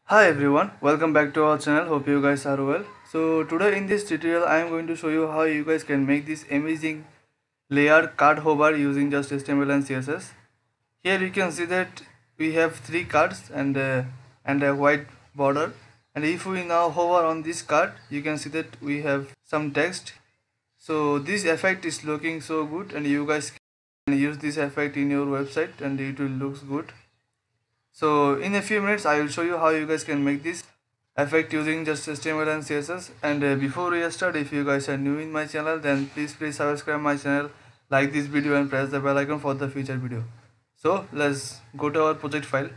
Hi everyone, welcome back to our channel. Hope you guys are well. So today in this tutorial I am going to show you how you guys can make this amazing layered card hover using just HTML and CSS. Here you can see that we have three cards and a white border, and if we now hover on this card you can see that we have some text. So this effect is looking so good and you guys can use this effect in your website and it will look good. So in a few minutes I will show you how you guys can make this effect using just HTML and CSS. And before we start, if you guys are new in my channel, then please subscribe my channel, like this video and press the bell icon for the future video. So let's go to our project file.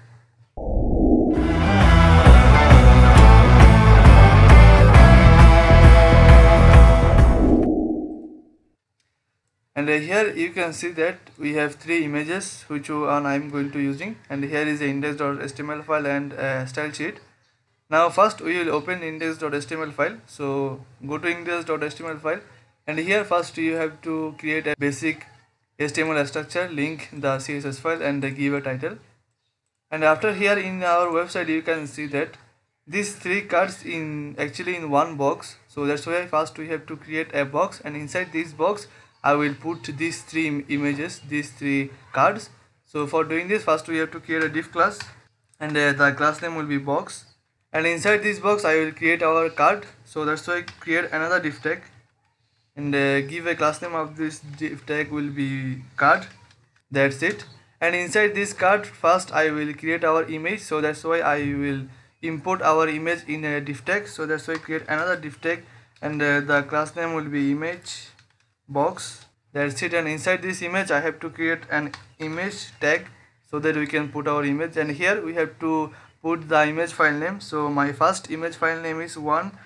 And here you can see that we have three images which one I am going to using, and here is the index.html file and a style sheet. Now first we will open index.html file. So go to index.html file, and here first you have to create a basic HTML structure, link the CSS file and give a title. And after here in our website you can see that these three cards actually in one box. So that's why first we have to create a box, and inside this box I will put these three images, these three cards. So for doing this, first we have to create a div class, and the class name will be box, and inside this box I will create our card. So that's why create another div tag and give a class name of this div tag will be card. That's it. And inside this card first I will create our image. So that's why I will import our image in a div tag. So that's why create another div tag, and the class name will be image box. That's it. And inside this image I have to create an image tag so that we can put our image, and here we have to put the image file name. So my first image file name is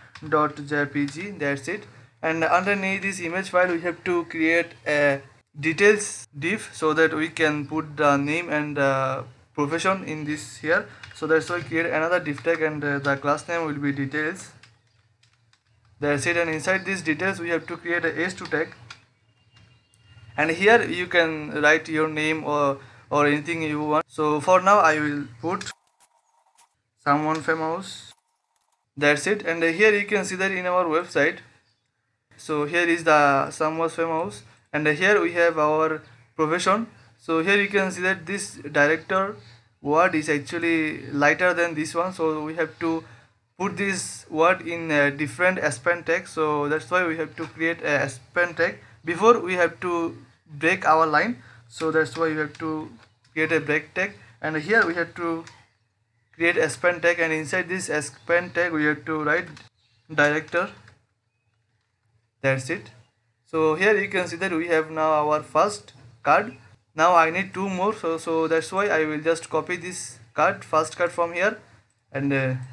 1.jpg. that's it. And underneath this image file we have to create a details div so that we can put the name and profession in this here. So that's why create another div tag, and the class name will be details. That's it. And inside this details we have to create a h2 tag, and here you can write your name or anything you want. So for now I will put someone famous. That's it. And here you can see that in our website. So here is the someone famous, and here we have our profession. So here you can see that this director word is actually lighter than this one, so we have to put this word in a different span tag. So that's why we have to create a span tag before we have to break our line. So that's why we have to create a break tag, and here we have to create a span tag, and inside this span tag we have to write director. That's it. So here you can see that we have now our first card. Now I need two more, so that's why I will just copy this card, first card from here, and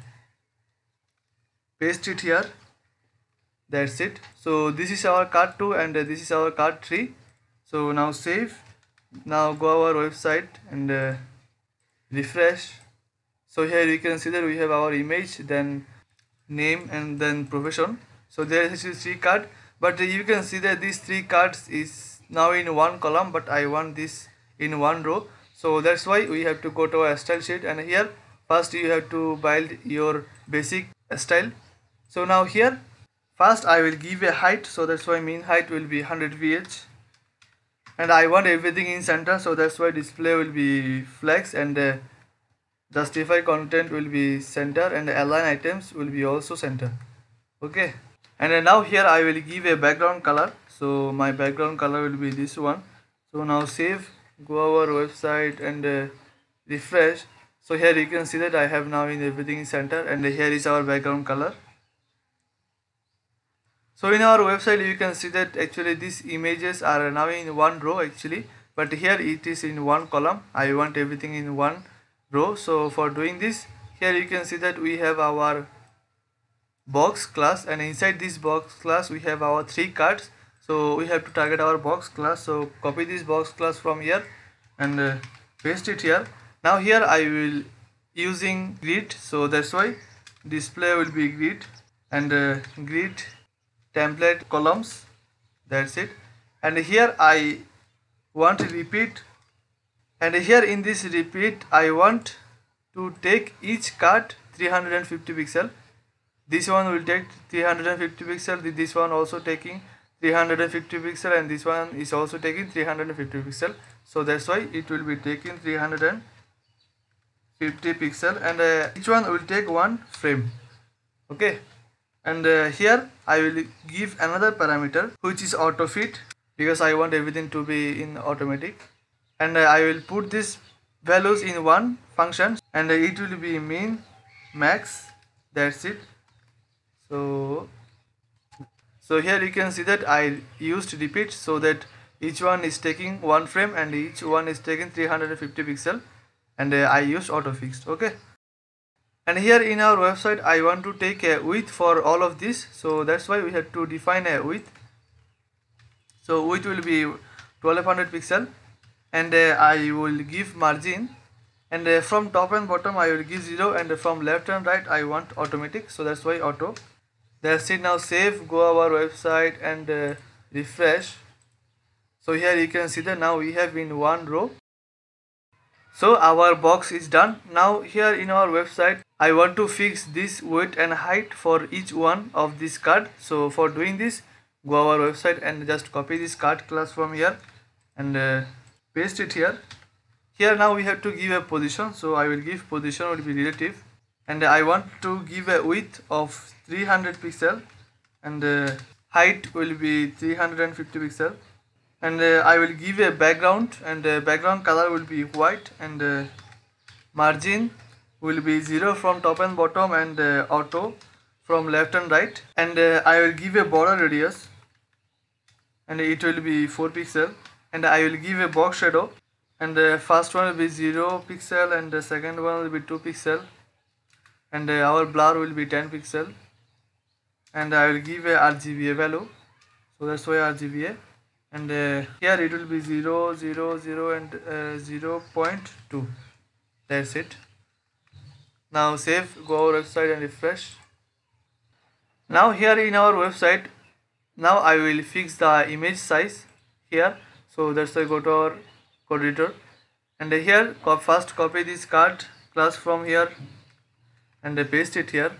paste it here. That's it. So this is our card 2 and this is our card 3. So now save. Now go our website and refresh. So here you can see that we have our image, then name, and then profession. So there is 3 card, but you can see that these 3 cards is now in one column, but I want this in one row. So that's why we have to go to a style sheet, and here first you have to build your basic style. So now here first I will give a height, so that's why mean height will be 100 vh, and I want everything in center, so that's why display will be flex, and justify content will be center, and align items will be also center. Okay. And now here I will give a background color. So my background color will be this one. So now save, go our website and refresh. So here you can see that I have now in everything in center, and here is our background color. So in our website you can see that actually these images are now in one row actually, but here it is in one column. I want everything in one row. So for doing this, here you can see that we have our box class, and inside this box class we have our 3 cards. So we have to target our box class. So copy this box class from here and paste it here. Now here I will using grid, so that's why display will be grid, and grid template columns. That's it. And here I want to repeat, and here in this repeat I want to take each card 350 pixel. This one will take 350 pixel, this one also taking 350 pixel, and this one is also taking 350 pixel. So that's why it will be taking 350 pixel, and each one will take one frame. Okay, and here I will give another parameter which is auto fit, because I want everything to be in automatic, and I will put these values in one function, and it will be min, max. That's it. So here you can see that I used repeat, so that each one is taking one frame and each one is taking 350 pixel, and I used auto fixed. Okay, and here in our website I want to take a width for all of this, so that's why we have to define a width. So width will be 1200 pixel, and I will give margin, and from top and bottom I will give 0, and from left and right I want automatic, so that's why auto. That's it. Now save, go our website, and refresh. So here you can see that now we have in one row. So our box is done. Now here in our website I want to fix this width and height for each one of this card. So for doing this, go our website and just copy this card class from here and paste it here. Here now we have to give a position, so I will give position will be relative, and I want to give a width of 300 pixel, and height will be 350 pixel, and I will give a background, and background color will be white, and margin will be 0 from top and bottom, and auto from left and right, and I will give a border radius, and it will be 4 pixel, and I will give a box shadow, and the first one will be 0 pixel, and the second one will be 2 pixel, and our blur will be 10 pixel, and I will give a RGBA value, so that's why RGBA, and here it will be 0, 0, 0, and 0.2. That's it. Now save, go our website and refresh. Now here in our website, now I will fix the image size here, so that's why go to our code editor, and here first copy this card class from here and paste it here.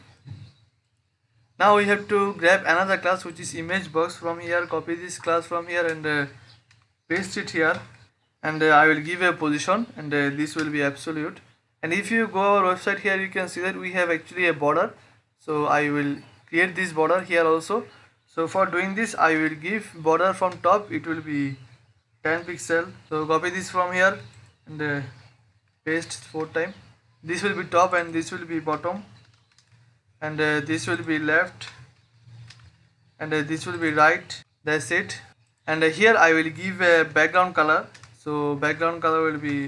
Now we have to grab another class which is image box from here, copy this class from here and paste it here, and I will give a position, and this will be absolute. And if you go our website, here you can see that we have actually a border, so I will create this border here also. So for doing this I will give border from top, it will be 10 pixel, so copy this from here and paste 4 times. This will be top and this will be bottom, and this will be left, and this will be right. That's it. And here I will give a background color, so background color will be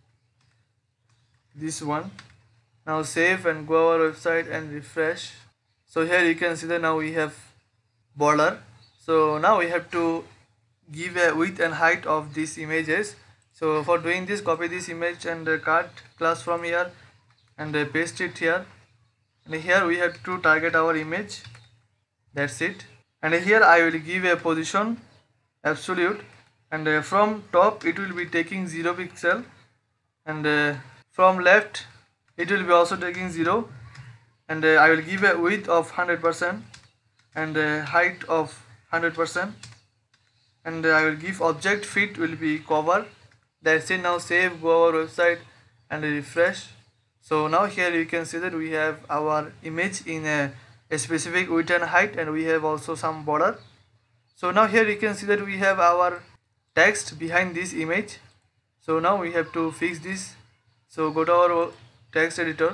this one. Now save and go our website and refresh. So here you can see that now we have border. So now we have to give a width and height of these images. So for doing this, copy this image and card class from here and paste it here, and here we have to target our image. That's it. And here I will give a position absolute, and from top it will be taking 0 pixel, and from left it will be also taking 0, and I will give a width of 100% and height of 100%, and I will give object fit will be cover. That's it. Now save, go our website and refresh. So now here you can see that we have our image in a specific width and height, and we have also some border. So now here you can see that we have our text behind this image. So now we have to fix this. So go to our text editor.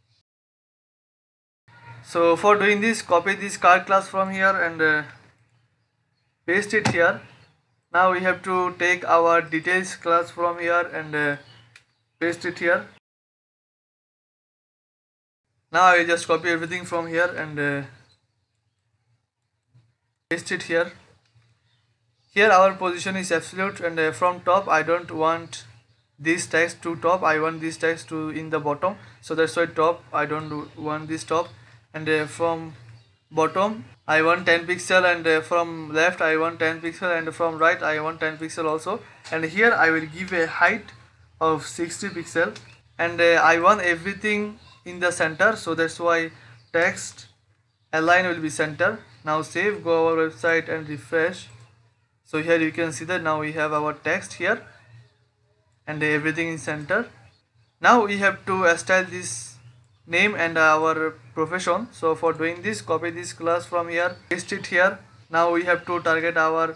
So for doing this, copy this card class from here and paste it here. Now we have to take our details class from here and paste it here. Now I will just copy everything from here and paste it here. Here our position is absolute, and from top I don't want this text to top, I want this text to in the bottom, so that's why top I don't want this top, and from bottom I want 10 pixel, and from left I want 10 pixel, and from right I want 10 pixel also, and here I will give a height of 60 pixel, and I want everything in the center, so that's why text align will be center. Now save, go our website and refresh. So here you can see that now we have our text here and everything in center. Now we have to style this name and our profession. So for doing this, copy this class from here, paste it here. Now we have to target our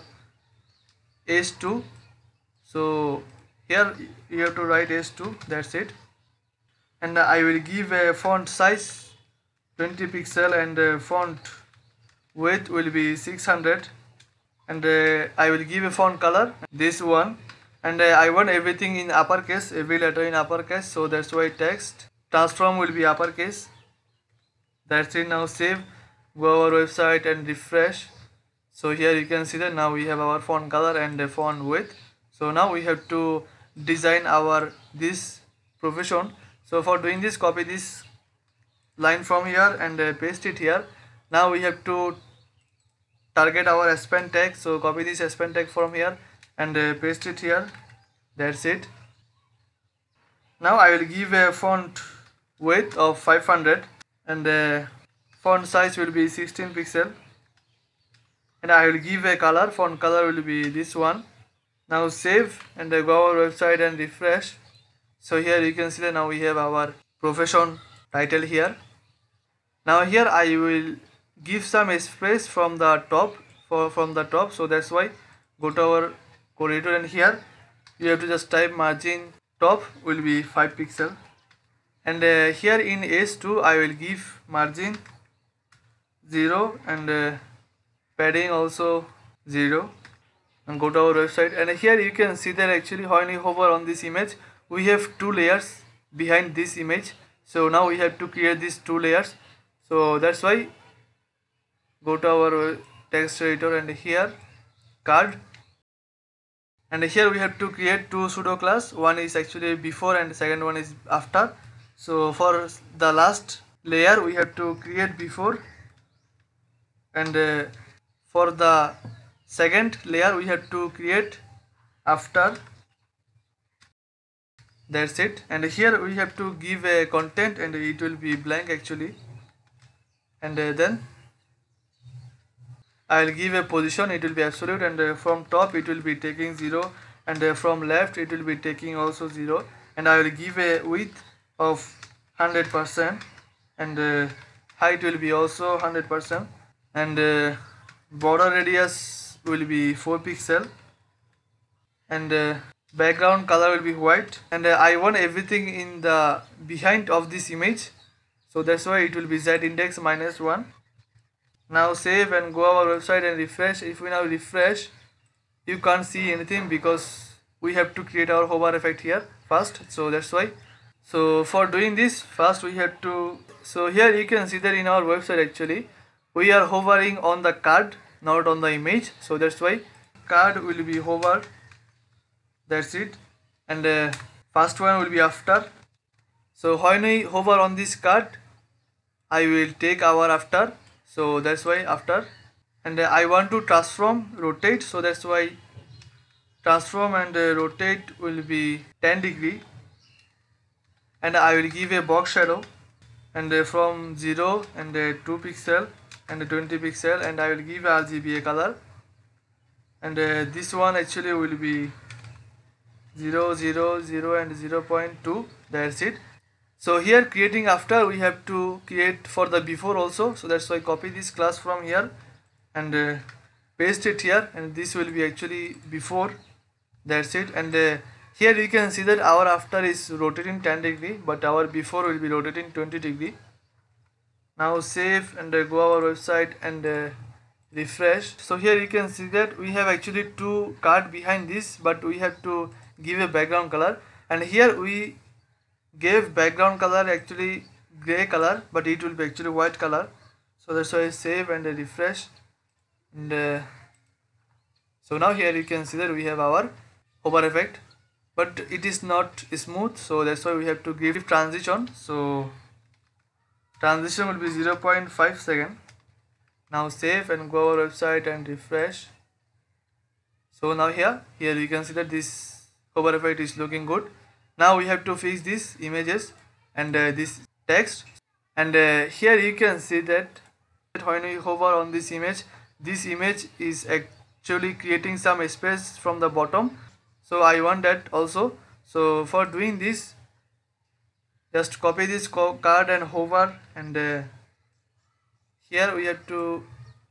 h2. So here you have to write h2, that's it. And I will give a font size 20 pixel and font width will be 600, and I will give a font color this one, and I want everything in uppercase, every letter in uppercase, so that's why text transform will be uppercase. That's it. Now save, go our website and refresh. So here you can see that now we have our font color and the font width. So now we have to design our this profession. So for doing this, copy this line from here and paste it here. Now we have to target our span tag, so copy this span tag from here and paste it here. That's it. Now I will give a font width of 500 and font size will be 16 pixel, and I will give a color, font color will be this one. Now save and go our website and refresh. So here you can see that now we have our profession title here. Now here I will give some space from the top, so that's why go to our code editor and here you have to just type margin top will be 5 pixel, and here in h2 I will give margin 0 and padding also 0, and go to our website. And here you can see that actually when you hover on this image we have two layers behind this image, so now we have to create these two layers. So that's why go to our text editor and here card, and here we have to create two pseudo class, one is actually before and second one is after. So for the last layer we have to create before, and for the second layer we have to create after. That's it. And here we have to give a content and it will be blank actually, and then I will give a position, it will be absolute, and from top it will be taking 0, and from left it will be taking also 0, and I will give a width of 100%, and height will be also 100%, and border radius will be 4 pixel, and background color will be white, and I want everything in the behind of this image, so that's why it will be z index -1. Now save and go our website and refresh. If we now refresh, you can't see anything because we have to create our hover effect here first, so that's why. So for doing this, first we have to, so here you can see that in our website actually we are hovering on the card, not on the image, so that's why card will be hover, that's it, and first one will be after. So when we hover on this card I will take our after, so that's why after, and I want to transform rotate, so that's why transform and rotate will be 10 degree, and I will give a box shadow, and from 0 and 2 pixel and 20 pixel, and I will give RGBA color, and this one actually will be 0 0 0 and 0.2, that's it. So here creating after we have to create for the before also, so that's why copy this class from here and paste it here, and this will be actually before, that's it. And here you can see that our after is rotating 10 degree but our before will be rotating 20 degree. Now save and go our website and refresh. So here you can see that we have actually two card behind this, but we have to give a background color, and here we gave background color actually gray color, but it will be actually white color, so that's why I save and refresh, and so now here you can see that we have our hover effect, but it is not smooth, so that's why we have to give transition. So transition will be 0.5 second. Now save and go our website and refresh. So now here you can see that this hover effect is looking good. Now we have to fix these images and this text. And here you can see that when we hover on this image is actually creating some space from the bottom. So I want that also. So for doing this, just copy this card and hover, and here we have to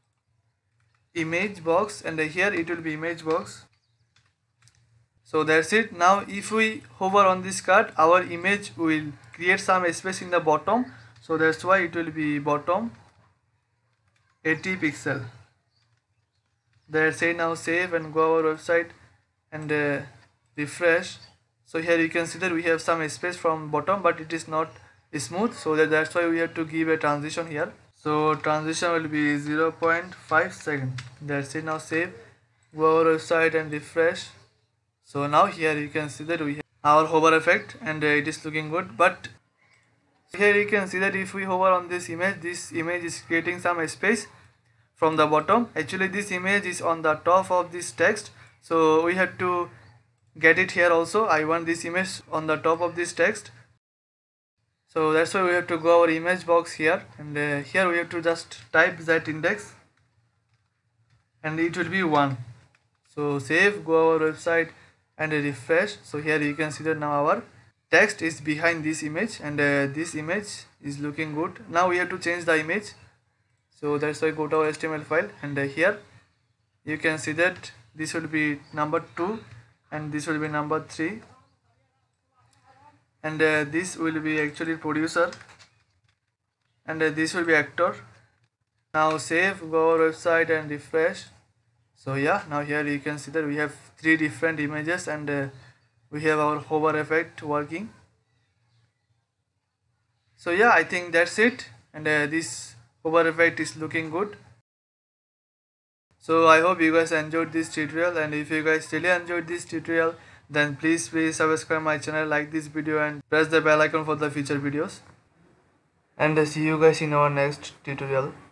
image box, and here it will be image box. So that's it. Now if we hover on this card, our image will create some space in the bottom, so that's why it will be bottom 80 pixel. That's it. Now save and go our website and refresh. So here you can see that we have some space from bottom, but it is not smooth, so that's why we have to give a transition here. So transition will be 0.5 second. That's it. Now save, go our website and refresh. So now here you can see that we have our hover effect, and it is looking good. But here you can see that if we hover on this image is creating some space from the bottom. Actually this image is on the top of this text, so we have to get it here also. I want this image on the top of this text, so that's why we have to go our image box here, and here we have to just type that index, and it will be 1. So save, go our website and refresh. So here you can see that now our text is behind this image, and this image is looking good. Now we have to change the image, so that's why go to our HTML file, and here you can see that this will be number 2 and this will be number 3, and this will be actually producer, and this will be actor. Now save, go our website and refresh. So yeah, now here you can see that we have 3 different images, and we have our hover effect working. So yeah, I think that's it, and this hover effect is looking good. So I hope you guys enjoyed this tutorial, and if you guys really enjoyed this tutorial, then please subscribe my channel, like this video and press the bell icon for the future videos, and see you guys in our next tutorial.